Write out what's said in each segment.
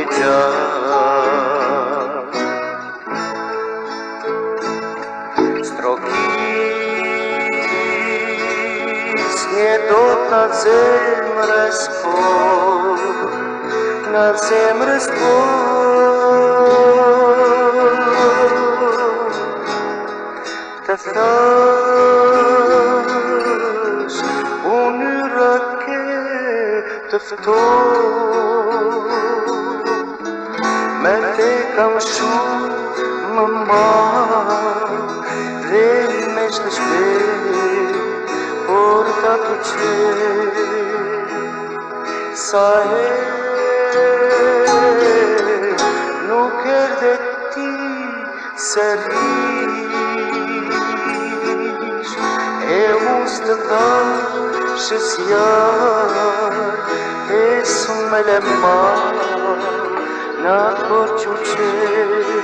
gjatë. Strokis nie do na zemrës po, na zemrës po. Të thash, unë rake tëftoj, me te kam shumë më marrë, dhe me shtë shpejt, por ta të qenë, sa nuk erdhe ti sërish, e unë së të thashë s'jarë, e së me le marë, në për që qenë.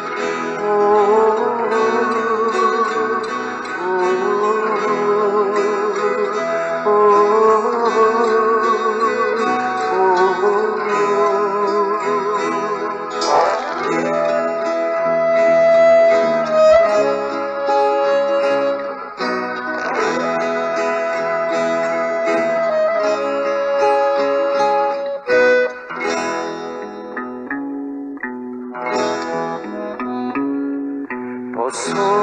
Po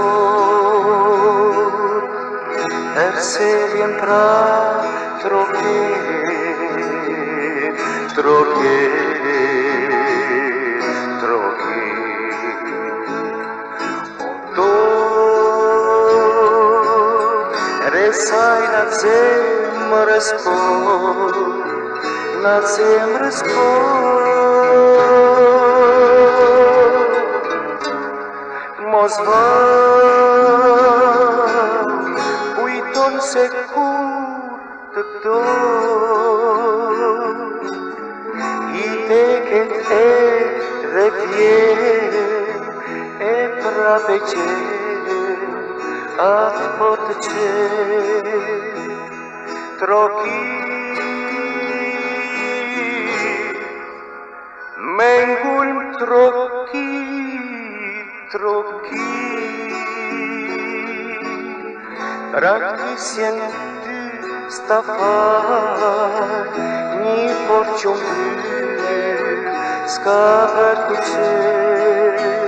sot, se vjen pra troket, troket, troket. O do, resaj na zemrës po, na zemrës po. Mos kujton se kur të do, i teket e dhe vjen, e prape qenë, atë po të qenë. Trokit, me ngulm trokit, trokit, praktisjen ty stafar, një porqë s'ka për të qenë.